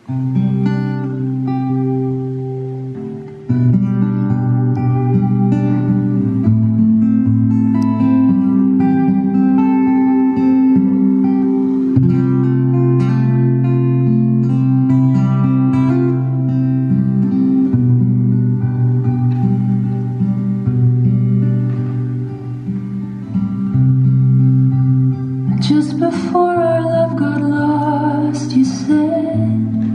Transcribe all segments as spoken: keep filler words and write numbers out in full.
Just before our love got lost, you said,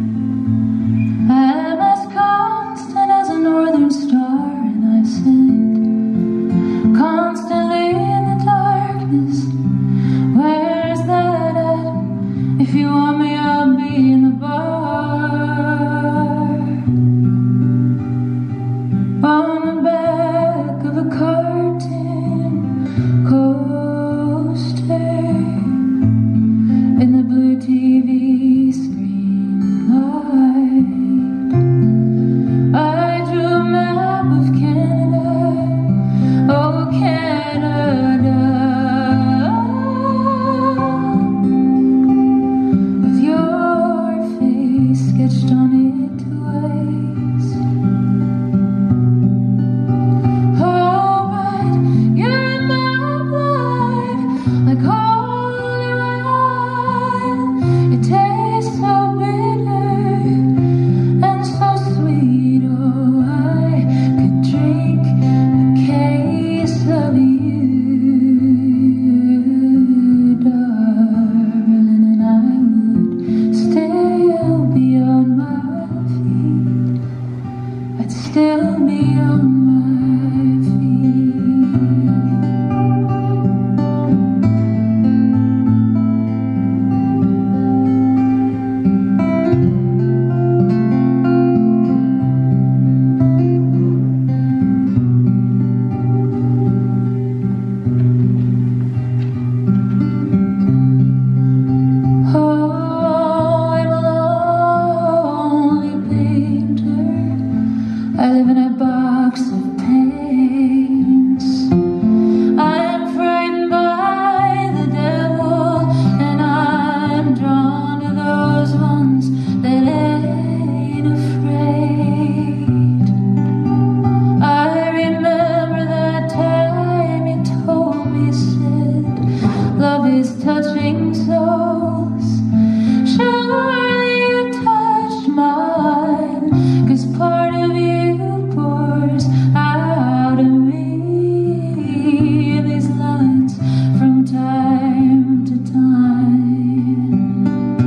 I'm as constant as a northern star. And I said, constantly in the darkness, where's that at? If you want me, I'll be in the bar. On the back of a cartoon coaster, in the blue T V screen light, I drew a map of Canada, oh Canada, with your face sketched on it twice. Oh, but you're in my blood, like holy wine. It tastes so bitter and so sweet. Oh, I could drink a case of you, darling, and I would still be on my feet. I'd still be on my feet. I live in a box of paints. I'm frightened by the devil, and I'm drawn to those ones that ain't afraid. I remember that time you told me, said, love is touching souls. Surely you touched mine, 'cause part of you pours out of me, these lines from time to time.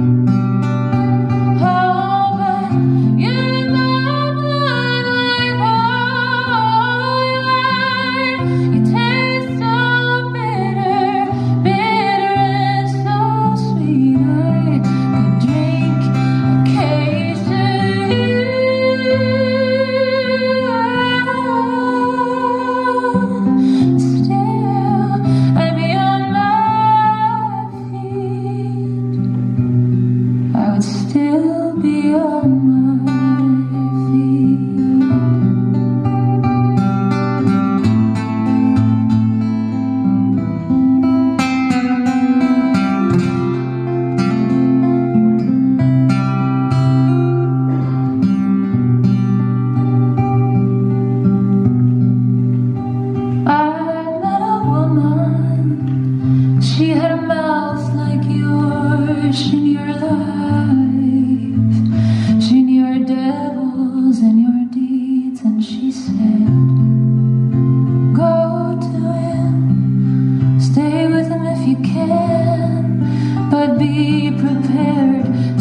Oh, but you're in my blood like holy wine. You taste so bitter, bitter and so sweet. I could drink a case of you. Still, I'd be on my feet. I would still be on my feet. I met a woman, she had a mouth like yours. She knew your life, she knew your devils and your deeds, and she said, go to him, stay with him if you can, but be prepared